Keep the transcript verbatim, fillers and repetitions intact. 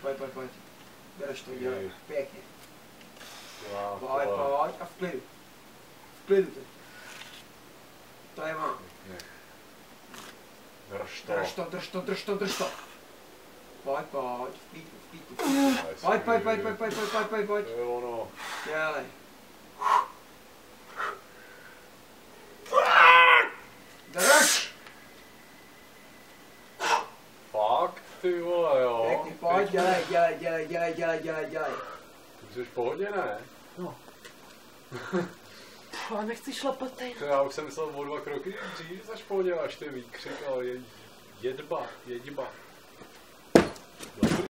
Pojď, pojď, pojď. Bereš to, dělej. Pěkně. Já, Pojď, pojď a v klidu. V klidu teď. To je mám. Drž to. Drž to, drž to, drž to, drž to. Pojď, pojď, v klidu, v klidu. Pojď, pojď, pojď, pojď, pojď, pojď, pojď, pojď. To je ono. Dělej. Drž! Fakt, ty vole, jo. Pěkně, pojď, dělej, dělej, dělej, dělej, dělej, dělej, dělej. Ty jsi v pohodě, ne? No. Ale nechci šlapat tady. To já už jsem myslel o dva kroky dřív, zaš v pohodě, až ty výkřik, ale je jedba, jedba.